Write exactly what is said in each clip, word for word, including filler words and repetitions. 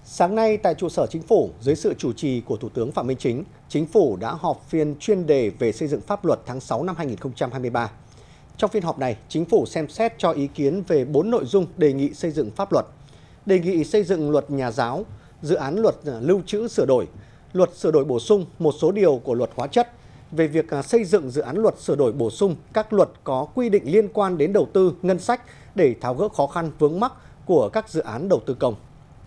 Sáng nay tại trụ sở Chính phủ, dưới sự chủ trì của Thủ tướng Phạm Minh Chính, Chính phủ đã họp phiên chuyên đề về xây dựng pháp luật tháng sáu năm hai nghìn không trăm hai mươi ba. Trong phiên họp này, Chính phủ xem xét cho ý kiến về bốn nội dung đề nghị xây dựng pháp luật. Đề nghị xây dựng luật nhà giáo, dự án luật lưu trữ sửa đổi, luật sửa đổi bổ sung một số điều của luật hóa chất, về việc xây dựng dự án luật sửa đổi bổ sung các luật có quy định liên quan đến đầu tư, ngân sách để tháo gỡ khó khăn vướng mắc của các dự án đầu tư công.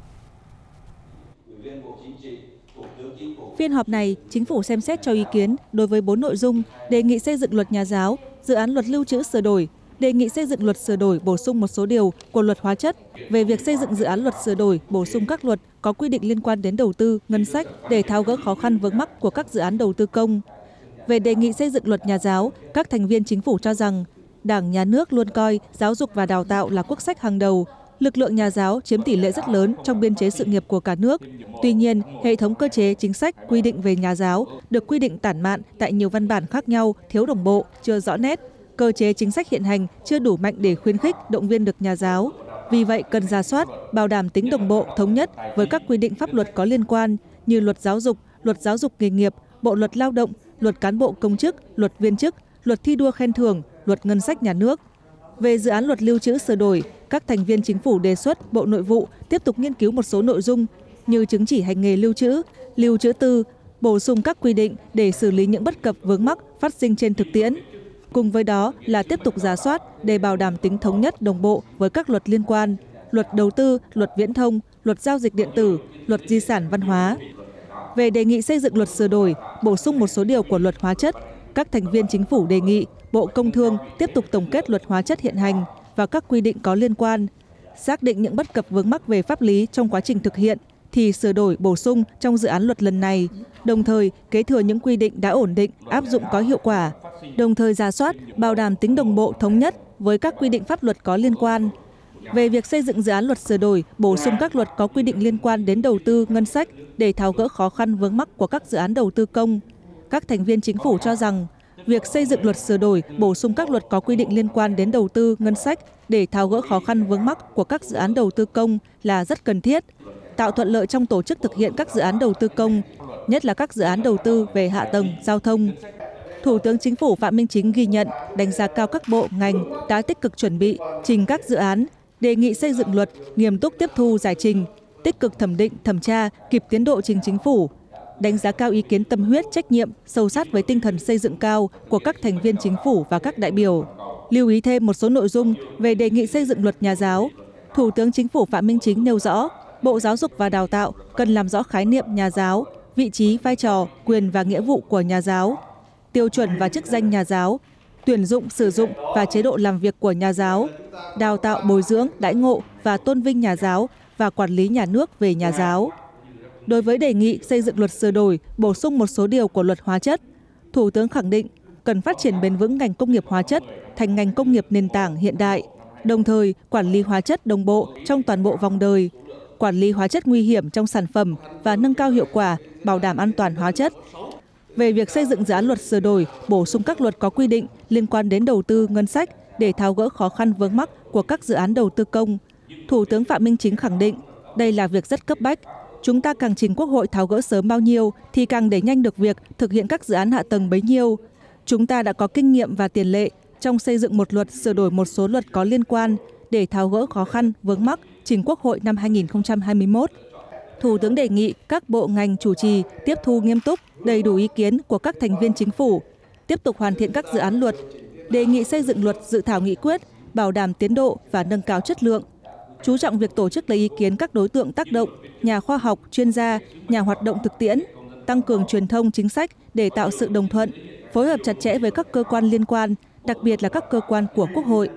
Phiên họp này, Chính phủ xem xét cho ý kiến đối với bốn nội dung đề nghị xây dựng luật nhà giáo, dự án luật lưu trữ sửa đổi, đề nghị xây dựng luật sửa đổi bổ sung một số điều của luật hóa chất, về việc xây dựng dự án luật sửa đổi bổ sung các luật có quy định liên quan đến đầu tư, ngân sách để tháo gỡ khó khăn vướng mắc của các dự án đầu tư công. Về đề nghị xây dựng luật nhà giáo, các thành viên Chính phủ cho rằng Đảng, Nhà nước luôn coi giáo dục và đào tạo là quốc sách hàng đầu. Lực lượng nhà giáo chiếm tỷ lệ rất lớn trong biên chế sự nghiệp của cả nước. Tuy nhiên, hệ thống cơ chế chính sách quy định về nhà giáo được quy định tản mạn tại nhiều văn bản khác nhau, thiếu đồng bộ, chưa rõ nét. Cơ chế chính sách hiện hành chưa đủ mạnh để khuyến khích, động viên được nhà giáo. Vì vậy, cần rà soát, bảo đảm tính đồng bộ, thống nhất với các quy định pháp luật có liên quan như luật giáo dục, luật giáo dục nghề nghiệp, bộ luật lao động, luật cán bộ công chức, luật viên chức, luật thi đua khen thưởng, luật ngân sách nhà nước. Về dự án luật lưu trữ sửa đổi, các thành viên Chính phủ đề xuất Bộ Nội vụ tiếp tục nghiên cứu một số nội dung như chứng chỉ hành nghề lưu trữ, lưu trữ tư, bổ sung các quy định để xử lý những bất cập vướng mắc phát sinh trên thực tiễn. Cùng với đó là tiếp tục rà soát để bảo đảm tính thống nhất đồng bộ với các luật liên quan, luật đầu tư, luật viễn thông, luật giao dịch điện tử, luật di sản văn hóa. Về đề nghị xây dựng luật sửa đổi, bổ sung một số điều của luật hóa chất, các thành viên Chính phủ đề nghị Bộ Công Thương tiếp tục tổng kết luật hóa chất hiện hành và các quy định có liên quan, xác định những bất cập vướng mắc về pháp lý trong quá trình thực hiện thì sửa đổi bổ sung trong dự án luật lần này, đồng thời kế thừa những quy định đã ổn định, áp dụng có hiệu quả, đồng thời rà soát, bảo đảm tính đồng bộ thống nhất với các quy định pháp luật có liên quan. Về việc xây dựng dự án luật sửa đổi, bổ sung các luật có quy định liên quan đến đầu tư, ngân sách để tháo gỡ khó khăn vướng mắc của các dự án đầu tư công, các thành viên Chính phủ cho rằng việc xây dựng luật sửa đổi, bổ sung các luật có quy định liên quan đến đầu tư, ngân sách để tháo gỡ khó khăn vướng mắc của các dự án đầu tư công là rất cần thiết, tạo thuận lợi trong tổ chức thực hiện các dự án đầu tư công, nhất là các dự án đầu tư về hạ tầng, giao thông. Thủ tướng Chính phủ Phạm Minh Chính ghi nhận, đánh giá cao các bộ, ngành đã tích cực chuẩn bị, trình các dự án, đề nghị xây dựng luật, nghiêm túc tiếp thu giải trình, tích cực thẩm định, thẩm tra, kịp tiến độ trình Chính phủ. Đánh giá cao ý kiến tâm huyết, trách nhiệm, sâu sát với tinh thần xây dựng cao của các thành viên Chính phủ và các đại biểu. Lưu ý thêm một số nội dung về đề nghị xây dựng luật nhà giáo. Thủ tướng Chính phủ Phạm Minh Chính nêu rõ, Bộ Giáo dục và Đào tạo cần làm rõ khái niệm nhà giáo, vị trí, vai trò, quyền và nghĩa vụ của nhà giáo, tiêu chuẩn và chức danh nhà giáo, tuyển dụng, sử dụng và chế độ làm việc của nhà giáo, đào tạo, bồi dưỡng, đãi ngộ và tôn vinh nhà giáo và quản lý nhà nước về nhà giáo. Đối với đề nghị xây dựng luật sửa đổi, bổ sung một số điều của luật hóa chất, Thủ tướng khẳng định cần phát triển bền vững ngành công nghiệp hóa chất thành ngành công nghiệp nền tảng hiện đại, đồng thời quản lý hóa chất đồng bộ trong toàn bộ vòng đời, quản lý hóa chất nguy hiểm trong sản phẩm và nâng cao hiệu quả, bảo đảm an toàn hóa chất. Về việc xây dựng dự án luật sửa đổi, bổ sung các luật có quy định liên quan đến đầu tư, ngân sách để tháo gỡ khó khăn vướng mắc của các dự án đầu tư công, Thủ tướng Phạm Minh Chính khẳng định đây là việc rất cấp bách. Chúng ta càng trình Quốc hội tháo gỡ sớm bao nhiêu thì càng đẩy nhanh được việc thực hiện các dự án hạ tầng bấy nhiêu. Chúng ta đã có kinh nghiệm và tiền lệ trong xây dựng một luật sửa đổi một số luật có liên quan để tháo gỡ khó khăn vướng mắc trình Quốc hội năm hai nghìn không trăm hai mươi mốt. Thủ tướng đề nghị các bộ ngành chủ trì tiếp thu nghiêm túc, đầy đủ ý kiến của các thành viên Chính phủ, tiếp tục hoàn thiện các dự án luật, đề nghị xây dựng luật dự thảo nghị quyết, bảo đảm tiến độ và nâng cao chất lượng. Chú trọng việc tổ chức lấy ý kiến các đối tượng tác động, nhà khoa học, chuyên gia, nhà hoạt động thực tiễn, tăng cường truyền thông chính sách để tạo sự đồng thuận, phối hợp chặt chẽ với các cơ quan liên quan, đặc biệt là các cơ quan của Quốc hội.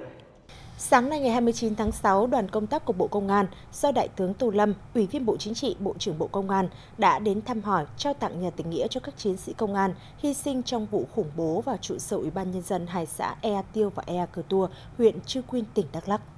Sáng nay ngày hai mươi chín tháng sáu, đoàn công tác của Bộ Công an do Đại tướng Tô Lâm, Ủy viên Bộ Chính trị, Bộ trưởng Bộ Công an đã đến thăm hỏi, trao tặng nhà tình nghĩa cho các chiến sĩ công an hy sinh trong vụ khủng bố vào trụ sở Ủy ban Nhân dân hai xã Ea Tiêu và Ea Cờ Tua, huyện Chư Quynh, tỉnh Đắk Lắk.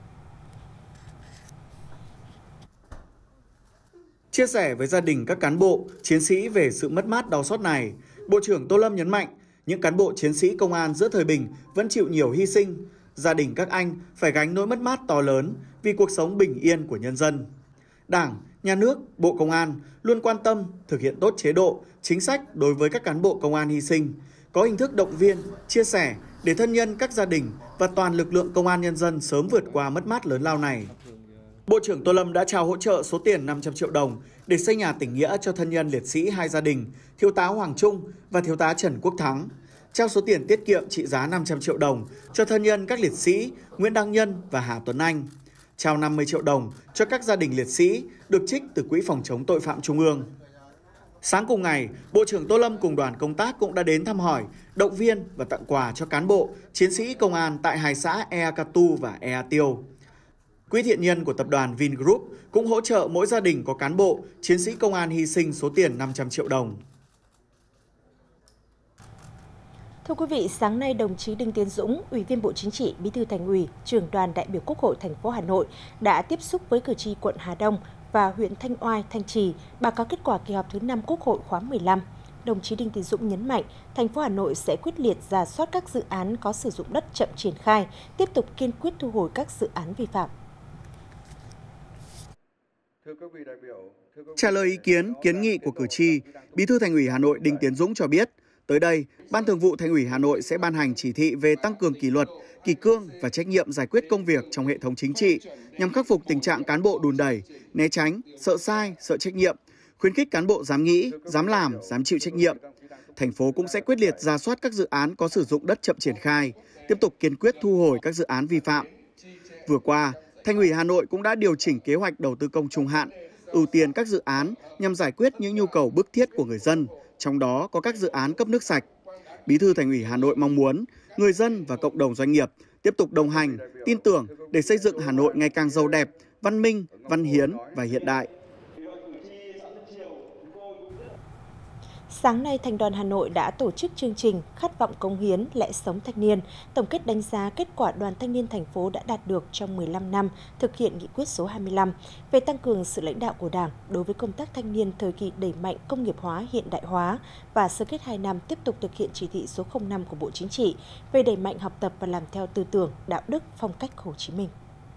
Chia sẻ với gia đình các cán bộ, chiến sĩ về sự mất mát đau xót này, Bộ trưởng Tô Lâm nhấn mạnh những cán bộ chiến sĩ công an giữa thời bình vẫn chịu nhiều hy sinh. Gia đình các anh phải gánh nỗi mất mát to lớn vì cuộc sống bình yên của nhân dân. Đảng, Nhà nước, Bộ Công an luôn quan tâm thực hiện tốt chế độ, chính sách đối với các cán bộ công an hy sinh, có hình thức động viên, chia sẻ để thân nhân các gia đình và toàn lực lượng công an nhân dân sớm vượt qua mất mát lớn lao này. Bộ trưởng Tô Lâm đã trao hỗ trợ số tiền năm trăm triệu đồng để xây nhà tỉnh nghĩa cho thân nhân liệt sĩ hai gia đình, Thiếu tá Hoàng Trung và Thiếu tá Trần Quốc Thắng, trao số tiền tiết kiệm trị giá năm trăm triệu đồng cho thân nhân các liệt sĩ Nguyễn Đăng Nhân và Hà Tuấn Anh, trao năm mươi triệu đồng cho các gia đình liệt sĩ được trích từ Quỹ phòng chống tội phạm Trung ương. Sáng cùng ngày, Bộ trưởng Tô Lâm cùng đoàn công tác cũng đã đến thăm hỏi, động viên và tặng quà cho cán bộ, chiến sĩ công an tại hai xã Ea Katu và Ea Tiêu. Quỹ thiện nhân của tập đoàn Vingroup cũng hỗ trợ mỗi gia đình có cán bộ, chiến sĩ công an hy sinh số tiền năm trăm triệu đồng. Thưa quý vị, sáng nay đồng chí Đinh Tiến Dũng, Ủy viên Bộ Chính trị, Bí thư Thành ủy, Trưởng đoàn đại biểu Quốc hội thành phố Hà Nội đã tiếp xúc với cử tri quận Hà Đông và huyện Thanh Oai, Thanh Trì báo cáo kết quả kỳ họp thứ năm Quốc hội khóa mười lăm. Đồng chí Đinh Tiến Dũng nhấn mạnh, thành phố Hà Nội sẽ quyết liệt rà soát các dự án có sử dụng đất chậm triển khai, tiếp tục kiên quyết thu hồi các dự án vi phạm. Trả lời ý kiến, kiến nghị của cử tri, Bí thư Thành ủy Hà Nội Đinh Tiến Dũng cho biết, tới đây, Ban Thường vụ Thành ủy Hà Nội sẽ ban hành chỉ thị về tăng cường kỷ luật, kỷ cương và trách nhiệm giải quyết công việc trong hệ thống chính trị nhằm khắc phục tình trạng cán bộ đùn đẩy, né tránh, sợ sai, sợ trách nhiệm, khuyến khích cán bộ dám nghĩ, dám làm, dám chịu trách nhiệm. Thành phố cũng sẽ quyết liệt rà soát các dự án có sử dụng đất chậm triển khai, tiếp tục kiên quyết thu hồi các dự án vi phạm. Vừa qua, Thành ủy Hà Nội cũng đã điều chỉnh kế hoạch đầu tư công trung hạn, ưu tiên các dự án nhằm giải quyết những nhu cầu bức thiết của người dân, trong đó có các dự án cấp nước sạch. Bí thư Thành ủy Hà Nội mong muốn người dân và cộng đồng doanh nghiệp tiếp tục đồng hành, tin tưởng để xây dựng Hà Nội ngày càng giàu đẹp, văn minh, văn hiến và hiện đại. Sáng nay, Thành đoàn Hà Nội đã tổ chức chương trình Khát vọng cống hiến, lẽ sống thanh niên, tổng kết đánh giá kết quả Đoàn Thanh niên thành phố đã đạt được trong mười lăm năm thực hiện nghị quyết số hai mươi lăm về tăng cường sự lãnh đạo của Đảng đối với công tác thanh niên thời kỳ đẩy mạnh công nghiệp hóa, hiện đại hóa và sơ kết hai năm tiếp tục thực hiện chỉ thị số không năm của Bộ Chính trị về đẩy mạnh học tập và làm theo tư tưởng, đạo đức, phong cách Hồ Chí Minh.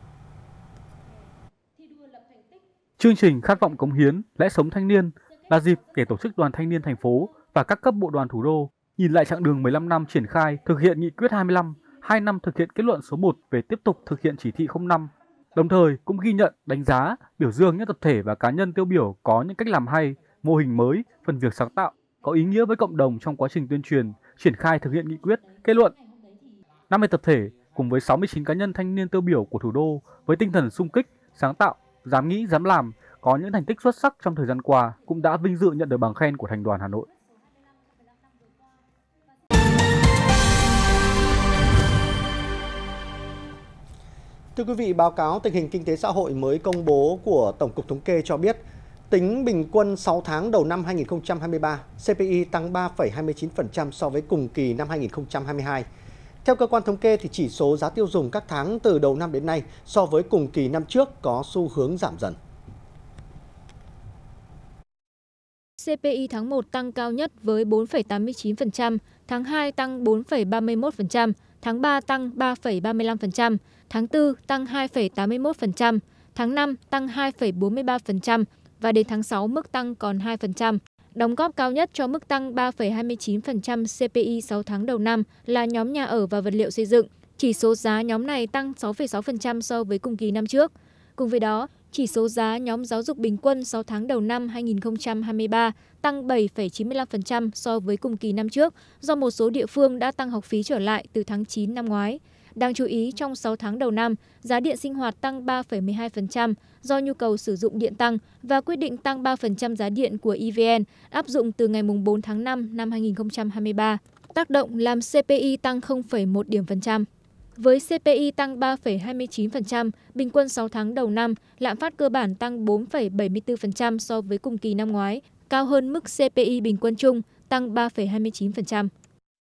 Chương trình Khát vọng cống hiến, lẽ sống thanh niên là dịp để tổ chức Đoàn Thanh niên thành phố và các cấp bộ đoàn thủ đô nhìn lại chặng đường mười lăm năm triển khai thực hiện nghị quyết hai mươi lăm, hai năm thực hiện kết luận số một về tiếp tục thực hiện chỉ thị không năm, đồng thời cũng ghi nhận, đánh giá, biểu dương những tập thể và cá nhân tiêu biểu có những cách làm hay, mô hình mới, phần việc sáng tạo, có ý nghĩa với cộng đồng trong quá trình tuyên truyền, triển khai thực hiện nghị quyết, kết luận. năm mươi tập thể cùng với sáu mươi chín cá nhân thanh niên tiêu biểu của thủ đô với tinh thần xung kích, sáng tạo, dám nghĩ, dám làm, có những thành tích xuất sắc trong thời gian qua cũng đã vinh dự nhận được bằng khen của Thành đoàn Hà Nội. Thưa quý vị, báo cáo tình hình kinh tế xã hội mới công bố của Tổng cục Thống kê cho biết, tính bình quân sáu tháng đầu năm hai nghìn không trăm hai mươi ba, xê pê i tăng ba phẩy hai mươi chín phần trăm so với cùng kỳ năm hai nghìn không trăm hai mươi hai. Theo cơ quan thống kê, thì chỉ số giá tiêu dùng các tháng từ đầu năm đến nay so với cùng kỳ năm trước có xu hướng giảm dần. xê pê i tháng một tăng cao nhất với bốn phẩy tám mươi chín phần trăm, tháng hai tăng bốn phẩy ba mươi mốt phần trăm, tháng ba tăng ba phẩy ba mươi lăm phần trăm, tháng tư tăng hai phẩy tám mươi mốt phần trăm, tháng năm tăng hai phẩy bốn mươi ba phần trăm và đến tháng sáu mức tăng còn hai phần trăm. Đóng góp cao nhất cho mức tăng ba phẩy hai mươi chín phần trăm xê pê i sáu tháng đầu năm là nhóm nhà ở và vật liệu xây dựng. Chỉ số giá nhóm này tăng sáu phẩy sáu phần trăm so với cùng kỳ năm trước. Cùng với đó, chỉ số giá nhóm giáo dục bình quân sáu tháng đầu năm hai nghìn không trăm hai mươi ba tăng bảy phẩy chín mươi lăm phần trăm so với cùng kỳ năm trước do một số địa phương đã tăng học phí trở lại từ tháng chín năm ngoái. Đáng chú ý, trong sáu tháng đầu năm, giá điện sinh hoạt tăng ba phẩy mười hai phần trăm do nhu cầu sử dụng điện tăng và quyết định tăng ba phần trăm giá điện của e vê en áp dụng từ ngày bốn tháng năm năm hai nghìn không trăm hai mươi ba, tác động làm xê pê i tăng không phẩy một điểm phần trăm. Với xê pê i tăng ba phẩy hai mươi chín phần trăm, bình quân sáu tháng đầu năm, lạm phát cơ bản tăng bốn phẩy bảy mươi tư phần trăm so với cùng kỳ năm ngoái, cao hơn mức xê pê i bình quân chung tăng ba phẩy hai mươi chín phần trăm.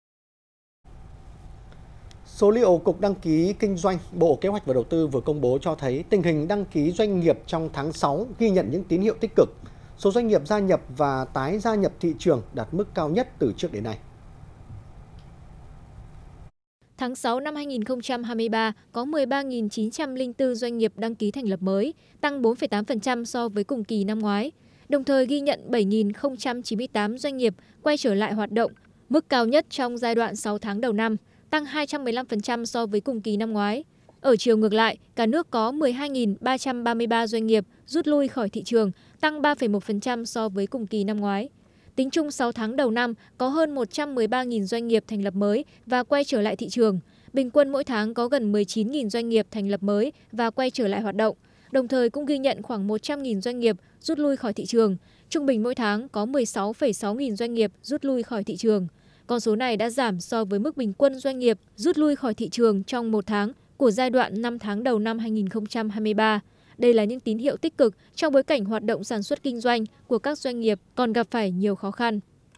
Số liệu Cục Đăng ký Kinh doanh, Bộ Kế hoạch và Đầu tư vừa công bố cho thấy tình hình đăng ký doanh nghiệp trong tháng sáu ghi nhận những tín hiệu tích cực. Số doanh nghiệp gia nhập và tái gia nhập thị trường đạt mức cao nhất từ trước đến nay. Tháng sáu năm hai nghìn không trăm hai mươi ba có mười ba nghìn chín trăm lẻ bốn doanh nghiệp đăng ký thành lập mới, tăng bốn phẩy tám phần trăm so với cùng kỳ năm ngoái. Đồng thời ghi nhận bảy nghìn không trăm chín mươi tám doanh nghiệp quay trở lại hoạt động, mức cao nhất trong giai đoạn sáu tháng đầu năm, tăng hai trăm mười lăm phần trăm so với cùng kỳ năm ngoái. Ở chiều ngược lại, cả nước có mười hai nghìn ba trăm ba mươi ba doanh nghiệp rút lui khỏi thị trường, tăng ba phẩy một phần trăm so với cùng kỳ năm ngoái. Tính chung sáu tháng đầu năm, có hơn một trăm mười ba nghìn doanh nghiệp thành lập mới và quay trở lại thị trường. Bình quân mỗi tháng có gần mười chín nghìn doanh nghiệp thành lập mới và quay trở lại hoạt động. Đồng thời cũng ghi nhận khoảng một trăm nghìn doanh nghiệp rút lui khỏi thị trường. Trung bình mỗi tháng có mười sáu phẩy sáu nghìn doanh nghiệp rút lui khỏi thị trường. Con số này đã giảm so với mức bình quân doanh nghiệp rút lui khỏi thị trường trong một tháng của giai đoạn năm tháng đầu năm hai nghìn không trăm hai mươi ba. Đây là những tín hiệu tích cực trong bối cảnh hoạt động sản xuất kinh doanh của các doanh nghiệp còn gặp phải nhiều khó khăn.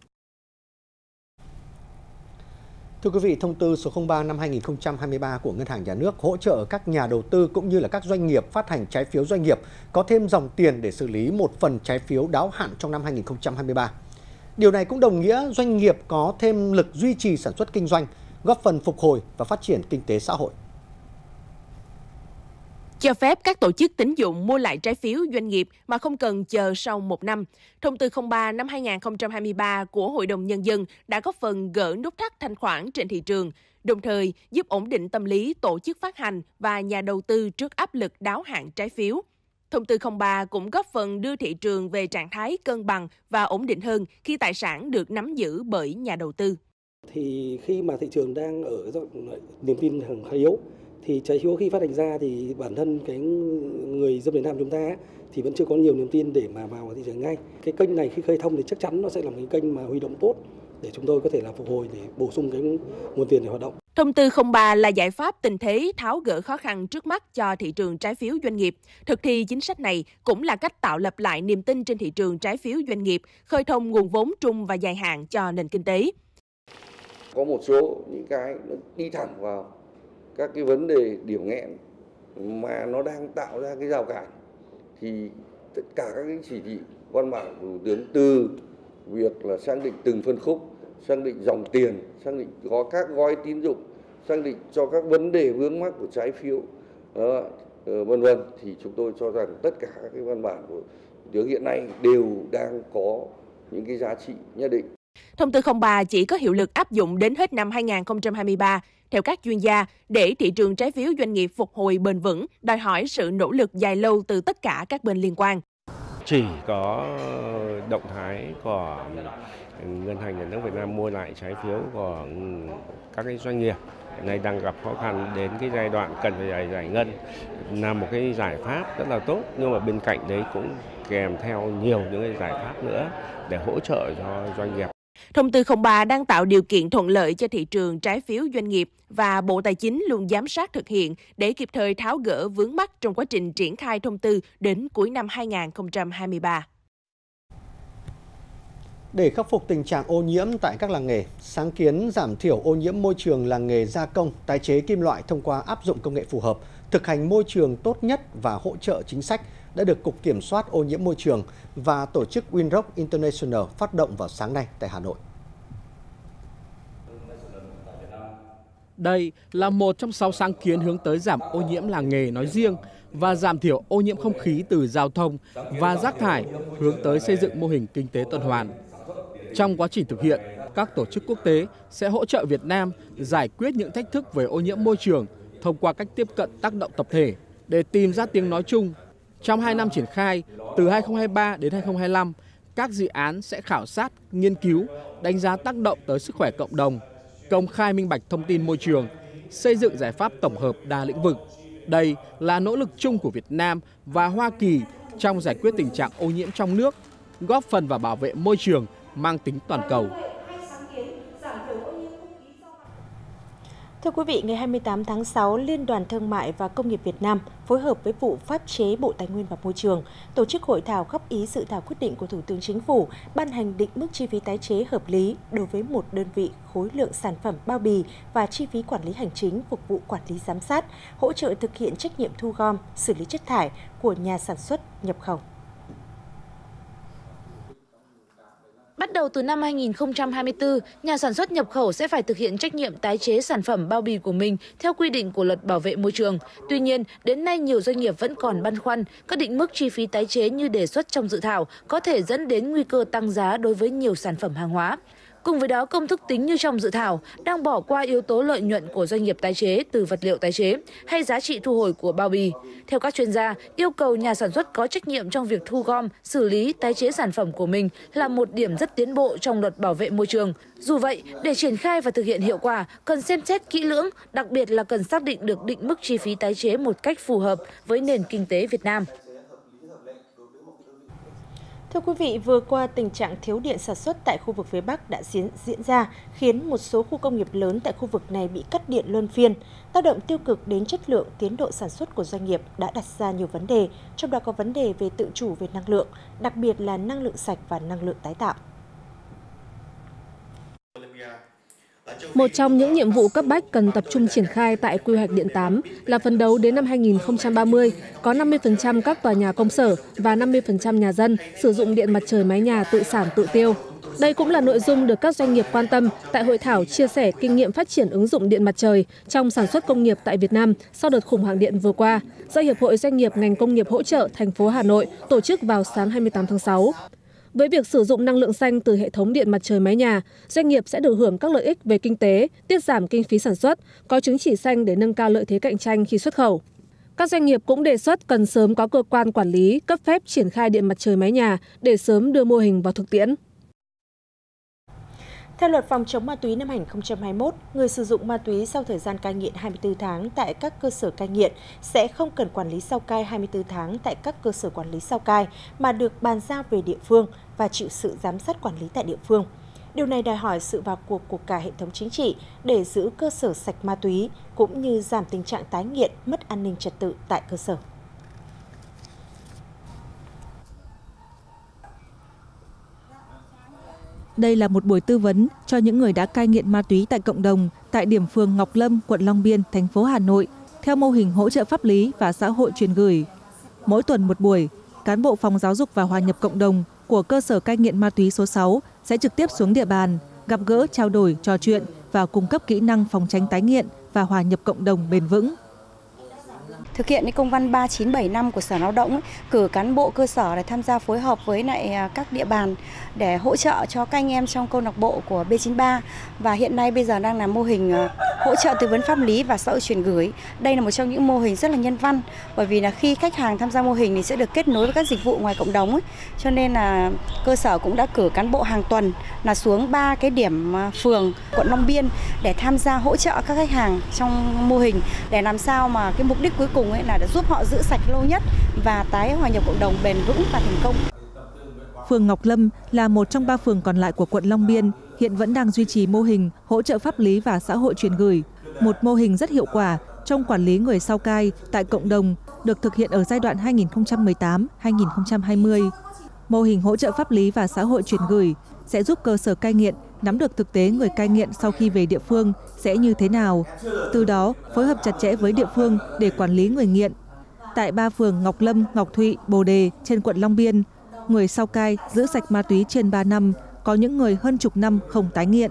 Thưa quý vị, thông tư số không ba năm hai nghìn không trăm hai mươi ba của Ngân hàng Nhà nước hỗ trợ các nhà đầu tư cũng như là các doanh nghiệp phát hành trái phiếu doanh nghiệp có thêm dòng tiền để xử lý một phần trái phiếu đáo hạn trong năm hai nghìn không trăm hai mươi ba. Điều này cũng đồng nghĩa doanh nghiệp có thêm lực duy trì sản xuất kinh doanh, góp phần phục hồi và phát triển kinh tế xã hội. Cho phép các tổ chức tín dụng mua lại trái phiếu doanh nghiệp mà không cần chờ sau một năm. Thông tư không ba năm hai nghìn không trăm hai mươi ba của Hội đồng Nhân dân đã góp phần gỡ nút thắt thanh khoản trên thị trường, đồng thời giúp ổn định tâm lý tổ chức phát hành và nhà đầu tư trước áp lực đáo hạn trái phiếu. Thông tư không ba cũng góp phần đưa thị trường về trạng thái cân bằng và ổn định hơn khi tài sản được nắm giữ bởi nhà đầu tư. Thì khi mà thị trường đang ở niềm tin hàng yếu, thì trái phiếu khi phát hành ra thì bản thân cái người dân Việt Nam chúng ta thì vẫn chưa có nhiều niềm tin để mà vào thị trường ngay. Cái kênh này khi khơi thông thì chắc chắn nó sẽ là một cái kênh mà huy động tốt để chúng tôi có thể là phục hồi để bổ sung cái nguồn tiền để hoạt động. Thông tư không ba là giải pháp tình thế tháo gỡ khó khăn trước mắt cho thị trường trái phiếu doanh nghiệp. Thực thi chính sách này cũng là cách tạo lập lại niềm tin trên thị trường trái phiếu doanh nghiệp, khơi thông nguồn vốn trung và dài hạn cho nền kinh tế. Có một số những cái nó đi thẳng vào các cái vấn đề điểm nghẽn mà nó đang tạo ra cái rào cản, thì tất cả các cái chỉ thị văn bản của Thủ tướng, từ việc là xác định từng phân khúc, xác định dòng tiền, xác định có các gói tín dụng, xác định cho các vấn đề vướng mắc của trái phiếu, đó, vân vân, thì chúng tôi cho rằng tất cả các cái văn bản của Thủ tướng hiện nay đều đang có những cái giá trị nhất định. Thông tư không ba chỉ có hiệu lực áp dụng đến hết năm hai nghìn không trăm hai mươi ba. Theo các chuyên gia, để thị trường trái phiếu doanh nghiệp phục hồi bền vững, đòi hỏi sự nỗ lực dài lâu từ tất cả các bên liên quan. Chỉ có động thái của Ngân hàng Nhà nước Việt Nam mua lại trái phiếu của các cái doanh nghiệp hiện nay đang gặp khó khăn, đến cái giai đoạn cần phải giải, giải ngân là một cái giải pháp rất là tốt, nhưng mà bên cạnh đấy cũng kèm theo nhiều những cái giải pháp nữa để hỗ trợ cho doanh nghiệp. Thông tư không ba đang tạo điều kiện thuận lợi cho thị trường trái phiếu doanh nghiệp và Bộ Tài chính luôn giám sát thực hiện để kịp thời tháo gỡ vướng mắc trong quá trình triển khai thông tư đến cuối năm hai nghìn không trăm hai mươi ba. Để khắc phục tình trạng ô nhiễm tại các làng nghề, sáng kiến giảm thiểu ô nhiễm môi trường làng nghề gia công, tái chế kim loại thông qua áp dụng công nghệ phù hợp, thực hành môi trường tốt nhất và hỗ trợ chính sách đã được Cục Kiểm soát ô nhiễm môi trường và tổ chức Windrock International phát động vào sáng nay tại Hà Nội. Đây là một trong sáu sáng kiến hướng tới giảm ô nhiễm làng nghề nói riêng và giảm thiểu ô nhiễm không khí từ giao thông và rác thải, hướng tới xây dựng mô hình kinh tế tuần hoàn. Trong quá trình thực hiện, các tổ chức quốc tế sẽ hỗ trợ Việt Nam giải quyết những thách thức về ô nhiễm môi trường thông qua cách tiếp cận tác động tập thể để tìm ra tiếng nói chung. Trong hai năm triển khai, từ hai nghìn không trăm hai mươi ba đến hai nghìn không trăm hai mươi lăm, các dự án sẽ khảo sát, nghiên cứu, đánh giá tác động tới sức khỏe cộng đồng, công khai minh bạch thông tin môi trường, xây dựng giải pháp tổng hợp đa lĩnh vực. Đây là nỗ lực chung của Việt Nam và Hoa Kỳ trong giải quyết tình trạng ô nhiễm trong nước, góp phần vào bảo vệ môi trường mang tính toàn cầu. Thưa quý vị, ngày hai mươi tám tháng sáu, Liên đoàn Thương mại và Công nghiệp Việt Nam phối hợp với vụ pháp chế Bộ Tài nguyên và Môi trường tổ chức hội thảo góp ý dự thảo quyết định của Thủ tướng Chính phủ ban hành định mức chi phí tái chế hợp lý đối với một đơn vị khối lượng sản phẩm bao bì và chi phí quản lý hành chính phục vụ quản lý giám sát, hỗ trợ thực hiện trách nhiệm thu gom, xử lý chất thải của nhà sản xuất nhập khẩu. Bắt đầu từ năm hai nghìn không trăm hai mươi tư, nhà sản xuất nhập khẩu sẽ phải thực hiện trách nhiệm tái chế sản phẩm bao bì của mình theo quy định của Luật Bảo vệ môi trường. Tuy nhiên, đến nay nhiều doanh nghiệp vẫn còn băn khoăn các định mức chi phí tái chế như đề xuất trong dự thảo có thể dẫn đến nguy cơ tăng giá đối với nhiều sản phẩm hàng hóa. Cùng với đó, công thức tính như trong dự thảo đang bỏ qua yếu tố lợi nhuận của doanh nghiệp tái chế từ vật liệu tái chế hay giá trị thu hồi của bao bì. Theo các chuyên gia, yêu cầu nhà sản xuất có trách nhiệm trong việc thu gom, xử lý, tái chế sản phẩm của mình là một điểm rất tiến bộ trong Luật Bảo vệ môi trường. Dù vậy, để triển khai và thực hiện hiệu quả, cần xem xét kỹ lưỡng, đặc biệt là cần xác định được định mức chi phí tái chế một cách phù hợp với nền kinh tế Việt Nam. Thưa quý vị, vừa qua tình trạng thiếu điện sản xuất tại khu vực phía Bắc đã diễn, diễn ra, khiến một số khu công nghiệp lớn tại khu vực này bị cắt điện luân phiên. Tác động tiêu cực đến chất lượng, tiến độ sản xuất của doanh nghiệp đã đặt ra nhiều vấn đề, trong đó có vấn đề về tự chủ về năng lượng, đặc biệt là năng lượng sạch và năng lượng tái tạo. Một trong những nhiệm vụ cấp bách cần tập trung triển khai tại quy hoạch điện tám là phấn đấu đến năm hai nghìn không trăm ba mươi có năm mươi phần trăm các tòa nhà công sở và năm mươi phần trăm nhà dân sử dụng điện mặt trời mái nhà tự sản tự tiêu. Đây cũng là nội dung được các doanh nghiệp quan tâm tại hội thảo chia sẻ kinh nghiệm phát triển ứng dụng điện mặt trời trong sản xuất công nghiệp tại Việt Nam sau đợt khủng hoảng điện vừa qua, do Hiệp hội Doanh nghiệp ngành công nghiệp hỗ trợ thành phố Hà Nội tổ chức vào sáng hai mươi tám tháng sáu. Với việc sử dụng năng lượng xanh từ hệ thống điện mặt trời mái nhà, doanh nghiệp sẽ được hưởng các lợi ích về kinh tế, tiết giảm kinh phí sản xuất, có chứng chỉ xanh để nâng cao lợi thế cạnh tranh khi xuất khẩu. Các doanh nghiệp cũng đề xuất cần sớm có cơ quan quản lý, cấp phép triển khai điện mặt trời mái nhà để sớm đưa mô hình vào thực tiễn. Theo Luật phòng chống ma túy năm hai nghìn không trăm hai mươi mốt, người sử dụng ma túy sau thời gian cai nghiện hai mươi tư tháng tại các cơ sở cai nghiện sẽ không cần quản lý sau cai hai mươi tư tháng tại các cơ sở quản lý sau cai mà được bàn giao về địa phương và chịu sự giám sát quản lý tại địa phương. Điều này đòi hỏi sự vào cuộc của cả hệ thống chính trị để giữ cơ sở sạch ma túy cũng như giảm tình trạng tái nghiện, mất an ninh trật tự tại cơ sở. Đây là một buổi tư vấn cho những người đã cai nghiện ma túy tại cộng đồng tại điểm phường Ngọc Lâm, quận Long Biên, thành phố Hà Nội, theo mô hình hỗ trợ pháp lý và xã hội truyền gửi. Mỗi tuần một buổi, cán bộ phòng giáo dục và hòa nhập cộng đồng của cơ sở cai nghiện ma túy số sáu sẽ trực tiếp xuống địa bàn, gặp gỡ, trao đổi, trò chuyện và cung cấp kỹ năng phòng tránh tái nghiện và hòa nhập cộng đồng bền vững. Thực hiện cái công văn ba chín bảy năm của Sở Lao động ấy, cử cán bộ cơ sở để tham gia phối hợp với lại các địa bàn để hỗ trợ cho các anh em trong câu lạc bộ của B chín ba, và hiện nay bây giờ đang là mô hình hỗ trợ tư vấn pháp lý và xã hội truyền gửi. Đây là một trong những mô hình rất là nhân văn, bởi vì là khi khách hàng tham gia mô hình thì sẽ được kết nối với các dịch vụ ngoài cộng đồng ấy. Cho nên là cơ sở cũng đã cử cán bộ hàng tuần là xuống ba cái điểm phường quận Long Biên để tham gia hỗ trợ các khách hàng trong mô hình để làm sao mà cái mục đích cuối cùng ấy là để giúp họ giữ sạch lâu nhất và tái hòa nhập cộng đồng bền vững và thành công. Phường Ngọc Lâm là một trong ba phường còn lại của quận Long Biên, hiện vẫn đang duy trì mô hình hỗ trợ pháp lý và xã hội truyền gửi, một mô hình rất hiệu quả trong quản lý người sau cai tại cộng đồng, được thực hiện ở giai đoạn hai nghìn không trăm mười tám đến hai nghìn không trăm hai mươi. Mô hình hỗ trợ pháp lý và xã hội truyền gửi sẽ giúp cơ sở cai nghiện nắm được thực tế người cai nghiện sau khi về địa phương sẽ như thế nào, từ đó phối hợp chặt chẽ với địa phương để quản lý người nghiện. Tại ba phường Ngọc Lâm, Ngọc Thụy, Bồ Đề trên quận Long Biên, người sau cai giữ sạch ma túy trên ba năm, có những người hơn chục năm không tái nghiện.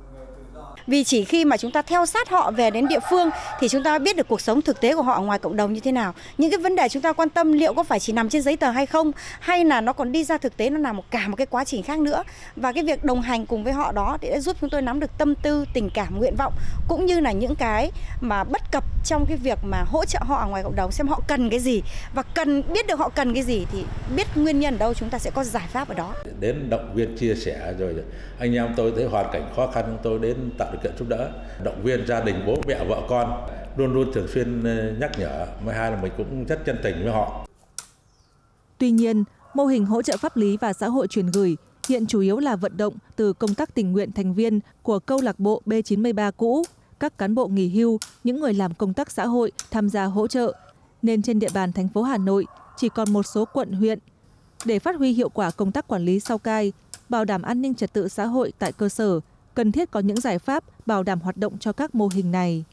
Vì chỉ khi mà chúng ta theo sát họ về đến địa phương thì chúng ta biết được cuộc sống thực tế của họ ngoài cộng đồng như thế nào. Những cái vấn đề chúng ta quan tâm liệu có phải chỉ nằm trên giấy tờ hay không, hay là nó còn đi ra thực tế, nó là một cả một cái quá trình khác nữa. Và cái việc đồng hành cùng với họ đó để giúp chúng tôi nắm được tâm tư, tình cảm, nguyện vọng, cũng như là những cái mà bất cập trong cái việc mà hỗ trợ họ ở ngoài cộng đồng, xem họ cần cái gì và cần biết được họ cần cái gì thì biết nguyên nhân ở đâu, chúng ta sẽ có giải pháp ở đó. Đến động viên chia sẻ rồi anh em tôi thấy hoàn cảnh khó khăn, tôi đến tạo điều kiện giúp đỡ, động viên gia đình bố mẹ vợ con, luôn luôn thường xuyên nhắc nhở. Mới hai là mình cũng rất chân tình với họ. Tuy nhiên, mô hình hỗ trợ pháp lý và xã hội truyền gửi hiện chủ yếu là vận động từ công tác tình nguyện thành viên của câu lạc bộ B chín ba cũ, các cán bộ nghỉ hưu, những người làm công tác xã hội tham gia hỗ trợ, nên trên địa bàn thành phố Hà Nội chỉ còn một số quận huyện. Để phát huy hiệu quả công tác quản lý sau cai, bảo đảm an ninh trật tự xã hội tại cơ sở, cần thiết có những giải pháp bảo đảm hoạt động cho các mô hình này.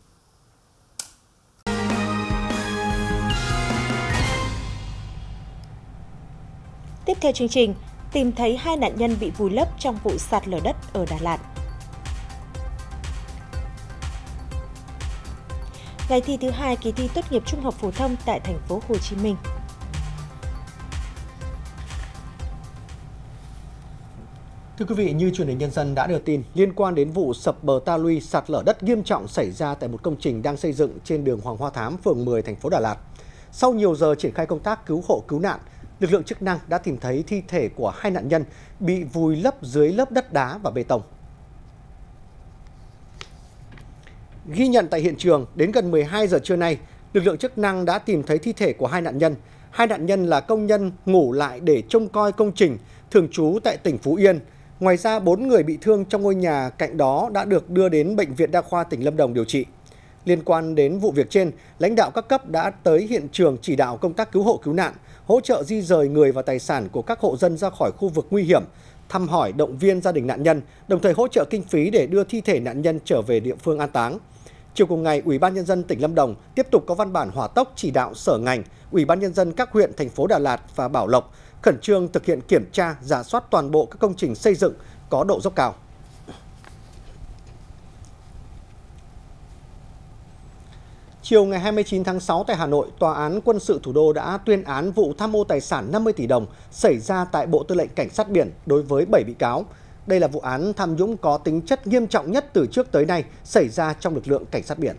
Tiếp theo chương trình, tìm thấy hai nạn nhân bị vùi lấp trong vụ sạt lở đất ở Đà Lạt. Ngày thi thứ hai kỳ thi tốt nghiệp trung học phổ thông tại thành phố Hồ Chí Minh. Thưa quý vị, như truyền hình Nhân dân đã đưa tin, liên quan đến vụ sập bờ ta luy sạt lở đất nghiêm trọng xảy ra tại một công trình đang xây dựng trên đường Hoàng Hoa Thám, phường mười, thành phố Đà Lạt. Sau nhiều giờ triển khai công tác cứu hộ cứu nạn, lực lượng chức năng đã tìm thấy thi thể của hai nạn nhân bị vùi lấp dưới lớp đất đá và bê tông. Ghi nhận tại hiện trường, đến gần mười hai giờ trưa nay, lực lượng chức năng đã tìm thấy thi thể của hai nạn nhân. Hai nạn nhân là công nhân ngủ lại để trông coi công trình, thường trú tại tỉnh Phú Yên. Ngoài ra, bốn người bị thương trong ngôi nhà cạnh đó đã được đưa đến Bệnh viện Đa khoa tỉnh Lâm Đồng điều trị. Liên quan đến vụ việc trên, lãnh đạo các cấp đã tới hiện trường chỉ đạo công tác cứu hộ cứu nạn, hỗ trợ di rời người và tài sản của các hộ dân ra khỏi khu vực nguy hiểm, thăm hỏi động viên gia đình nạn nhân, đồng thời hỗ trợ kinh phí để đưa thi thể nạn nhân trở về địa phương an táng. Chiều cùng ngày, Ủy ban Nhân dân tỉnh Lâm Đồng tiếp tục có văn bản hỏa tốc chỉ đạo sở ngành, Ủy ban Nhân dân các huyện, thành phố Đà Lạt và Bảo Lộc khẩn trương thực hiện kiểm tra, rà soát toàn bộ các công trình xây dựng có độ dốc cao. Chiều ngày hai mươi chín tháng sáu tại Hà Nội, Tòa án Quân sự Thủ đô đã tuyên án vụ tham ô tài sản năm mươi tỷ đồng xảy ra tại Bộ Tư lệnh Cảnh sát biển đối với bảy bị cáo. Đây là vụ án tham nhũng có tính chất nghiêm trọng nhất từ trước tới nay xảy ra trong lực lượng cảnh sát biển.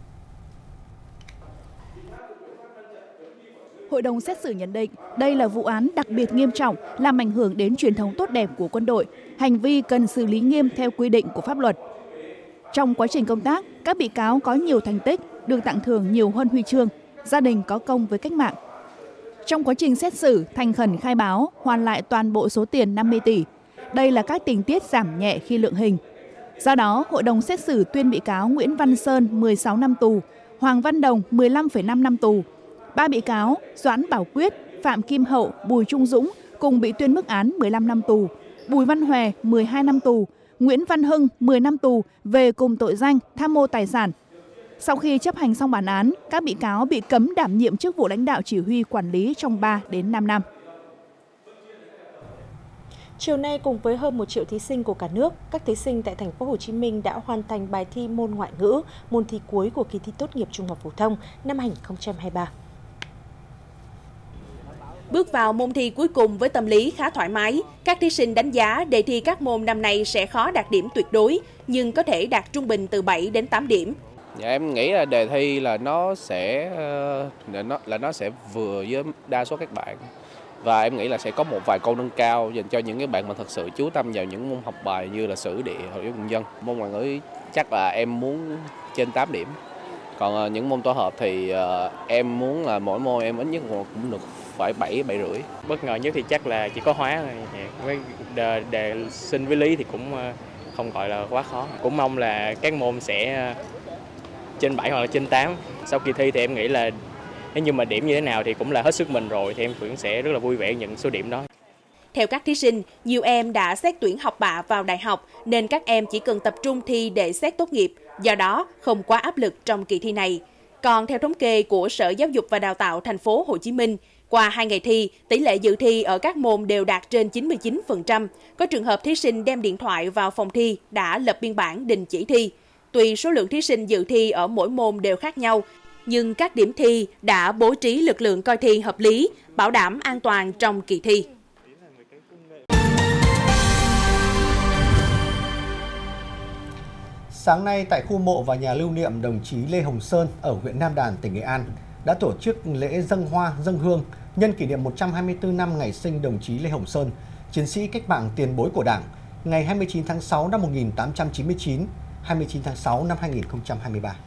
Hội đồng xét xử nhận định đây là vụ án đặc biệt nghiêm trọng, làm ảnh hưởng đến truyền thống tốt đẹp của quân đội, hành vi cần xử lý nghiêm theo quy định của pháp luật. Trong quá trình công tác, các bị cáo có nhiều thành tích, được tặng thưởng nhiều huân huy chương, gia đình có công với cách mạng. Trong quá trình xét xử, thành khẩn khai báo, hoàn lại toàn bộ số tiền năm mươi tỷ. Đây là các tình tiết giảm nhẹ khi lượng hình. Do đó, hội đồng xét xử tuyên bị cáo Nguyễn Văn Sơn mười sáu năm tù, Hoàng Văn Đồng mười lăm phẩy năm năm tù. Ba bị cáo Doãn Bảo Quyết, Phạm Kim Hậu, Bùi Trung Dũng cùng bị tuyên mức án mười lăm năm tù, Bùi Văn Hòe mười hai năm tù, Nguyễn Văn Hưng mười năm tù về cùng tội danh tham mô tài sản. Sau khi chấp hành xong bản án, các bị cáo bị cấm đảm nhiệm chức vụ lãnh đạo chỉ huy quản lý trong ba đến năm năm. Chiều nay cùng với hơn một triệu thí sinh của cả nước, các thí sinh tại thành phố Hồ Chí Minh đã hoàn thành bài thi môn ngoại ngữ, môn thi cuối của kỳ thi tốt nghiệp trung học phổ thông năm hai nghìn không trăm hai mươi ba. Bước vào môn thi cuối cùng với tâm lý khá thoải mái, các thí sinh đánh giá đề thi các môn năm nay sẽ khó đạt điểm tuyệt đối, nhưng có thể đạt trung bình từ bảy đến tám điểm. Dạ, em nghĩ là đề thi là nó sẽ là nó là nó sẽ vừa với đa số các bạn. Và em nghĩ là sẽ có một vài câu nâng cao dành cho những cái bạn mà thật sự chú tâm vào những môn học bài như là sử, địa, hội nhân dân. Môn ngoại ngữ chắc là em muốn trên tám điểm. Còn những môn tổ hợp thì em muốn là mỗi môn em ít nhất cũng được phải bảy, bảy rưỡi. Bất ngờ nhất thì chắc là chỉ có hóa thôi. Với đề, đề sinh với lý thì cũng không gọi là quá khó. Cũng mong là các môn sẽ trên bảy hoặc là trên tám. Sau kỳ thi thì em nghĩ là nếu như mà điểm như thế nào thì cũng là hết sức mình rồi, thì em cũng sẽ rất là vui vẻ nhận số điểm đó. Theo các thí sinh, nhiều em đã xét tuyển học bạ vào đại học nên các em chỉ cần tập trung thi để xét tốt nghiệp, do đó không quá áp lực trong kỳ thi này. Còn theo thống kê của Sở Giáo dục và Đào tạo thành phố Hồ Chí Minh, qua hai ngày thi, tỷ lệ dự thi ở các môn đều đạt trên chín mươi chín phần trăm. Có trường hợp thí sinh đem điện thoại vào phòng thi đã lập biên bản đình chỉ thi. Tuy số lượng thí sinh dự thi ở mỗi môn đều khác nhau, nhưng các điểm thi đã bố trí lực lượng coi thi hợp lý, bảo đảm an toàn trong kỳ thi. Sáng nay tại khu mộ và nhà lưu niệm đồng chí Lê Hồng Sơn ở huyện Nam Đàn, tỉnh Nghệ An đã tổ chức lễ dâng hoa, dâng hương nhân kỷ niệm một trăm hai mươi tư năm ngày sinh đồng chí Lê Hồng Sơn, chiến sĩ cách mạng tiền bối của Đảng, ngày hai mươi chín tháng sáu năm một nghìn tám trăm chín mươi chín, hai mươi chín tháng sáu năm hai nghìn không trăm hai mươi ba.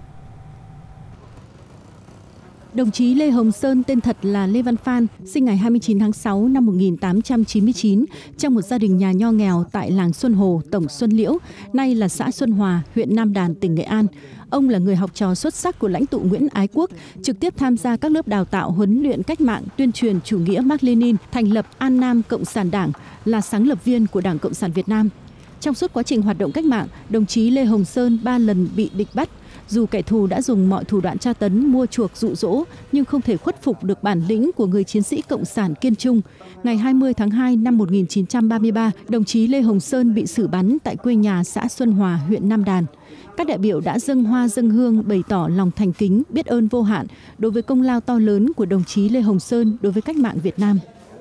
Đồng chí Lê Hồng Sơn tên thật là Lê Văn Phan, sinh ngày hai mươi chín tháng sáu năm một nghìn tám trăm chín mươi chín trong một gia đình nhà nho nghèo tại làng Xuân Hồ, tổng Xuân Liễu, nay là xã Xuân Hòa, huyện Nam Đàn, tỉnh Nghệ An. Ông là người học trò xuất sắc của lãnh tụ Nguyễn Ái Quốc, trực tiếp tham gia các lớp đào tạo huấn luyện cách mạng, tuyên truyền chủ nghĩa Mác Lênin, thành lập An Nam Cộng sản Đảng, là sáng lập viên của Đảng Cộng sản Việt Nam. Trong suốt quá trình hoạt động cách mạng, đồng chí Lê Hồng Sơn ba lần bị địch bắt. Dù kẻ thù đã dùng mọi thủ đoạn tra tấn, mua chuộc, dụ dỗ, nhưng không thể khuất phục được bản lĩnh của người chiến sĩ Cộng sản kiên trung. Ngày hai mươi tháng hai năm một nghìn chín trăm ba mươi ba, đồng chí Lê Hồng Sơn bị xử bắn tại quê nhà xã Xuân Hòa, huyện Nam Đàn. Các đại biểu đã dâng hoa dâng hương bày tỏ lòng thành kính, biết ơn vô hạn đối với công lao to lớn của đồng chí Lê Hồng Sơn đối với cách mạng Việt Nam.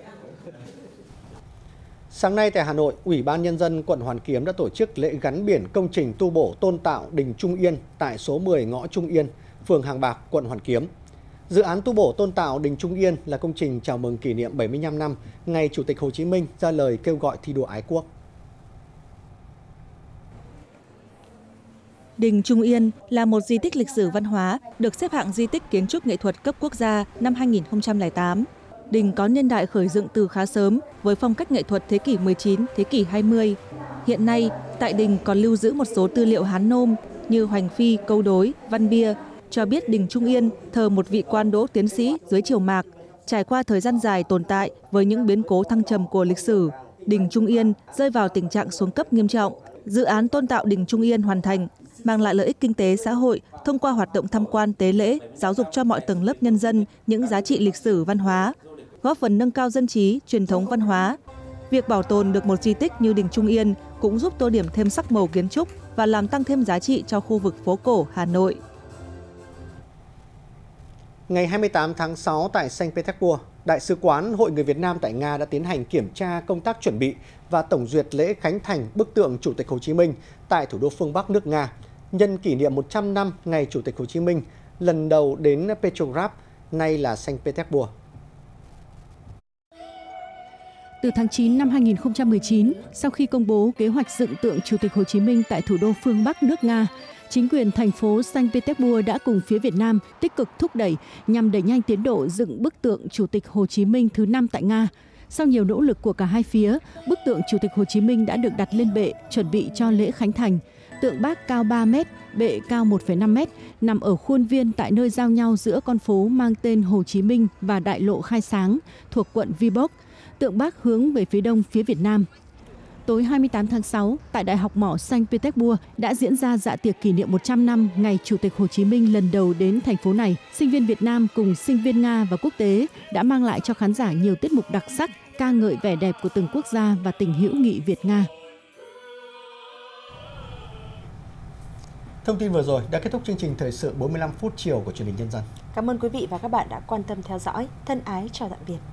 Sáng nay tại Hà Nội, Ủy ban Nhân dân quận Hoàn Kiếm đã tổ chức lễ gắn biển công trình tu bổ tôn tạo đình Trung Yên tại số mười ngõ Trung Yên, phường Hàng Bạc, quận Hoàn Kiếm. Dự án tu bổ tôn tạo đình Trung Yên là công trình chào mừng kỷ niệm bảy mươi lăm năm ngày Chủ tịch Hồ Chí Minh ra lời kêu gọi thi đua ái quốc. Đình Trung Yên là một di tích lịch sử văn hóa được xếp hạng di tích kiến trúc nghệ thuật cấp quốc gia năm hai nghìn không trăm lẻ tám. Đình có niên đại khởi dựng từ khá sớm với phong cách nghệ thuật thế kỷ mười chín, thế kỷ hai mươi. Hiện nay, tại đình còn lưu giữ một số tư liệu Hán nôm như hoành phi, câu đối, văn bia, cho biết đình Trung Yên thờ một vị quan đỗ tiến sĩ dưới triều Mạc. Trải qua thời gian dài tồn tại với những biến cố thăng trầm của lịch sử, đình Trung Yên rơi vào tình trạng xuống cấp nghiêm trọng. Dự án tôn tạo đình Trung Yên hoàn thành, mang lại lợi ích kinh tế xã hội thông qua hoạt động tham quan tế lễ, giáo dục cho mọi tầng lớp nhân dân những giá trị lịch sử văn hóa, góp phần nâng cao dân trí, truyền thống văn hóa. Việc bảo tồn được một di tích như đình Trung Yên cũng giúp tô điểm thêm sắc màu kiến trúc và làm tăng thêm giá trị cho khu vực phố cổ Hà Nội. Ngày hai mươi tám tháng sáu tại Saint Petersburg, Đại sứ quán Hội người Việt Nam tại Nga đã tiến hành kiểm tra công tác chuẩn bị và tổng duyệt lễ khánh thành bức tượng Chủ tịch Hồ Chí Minh tại thủ đô phương Bắc nước Nga, nhân kỷ niệm một trăm năm ngày Chủ tịch Hồ Chí Minh lần đầu đến Petrograd, nay là Saint Petersburg. Từ tháng chín năm hai nghìn không trăm mười chín, sau khi công bố kế hoạch dựng tượng Chủ tịch Hồ Chí Minh tại thủ đô phương Bắc nước Nga, chính quyền thành phố Saint Petersburg đã cùng phía Việt Nam tích cực thúc đẩy nhằm đẩy nhanh tiến độ dựng bức tượng Chủ tịch Hồ Chí Minh thứ năm tại Nga. Sau nhiều nỗ lực của cả hai phía, bức tượng Chủ tịch Hồ Chí Minh đã được đặt lên bệ chuẩn bị cho lễ khánh thành. Tượng Bác cao ba mét, bệ cao một phẩy năm mét, nằm ở khuôn viên tại nơi giao nhau giữa con phố mang tên Hồ Chí Minh và đại lộ Khai Sáng thuộc quận Vybok. Tượng Bác hướng về phía đông phía Việt Nam. Tối hai mươi tám tháng sáu, tại Đại học Mỏ Saint Petersburg đã diễn ra dạ tiệc kỷ niệm một trăm năm ngày Chủ tịch Hồ Chí Minh lần đầu đến thành phố này. Sinh viên Việt Nam cùng sinh viên Nga và quốc tế đã mang lại cho khán giả nhiều tiết mục đặc sắc, ca ngợi vẻ đẹp của từng quốc gia và tình hữu nghị Việt-Nga. Thông tin vừa rồi đã kết thúc chương trình thời sự bốn mươi lăm phút chiều của Truyền hình Nhân dân. Cảm ơn quý vị và các bạn đã quan tâm theo dõi. Thân ái chào tạm biệt.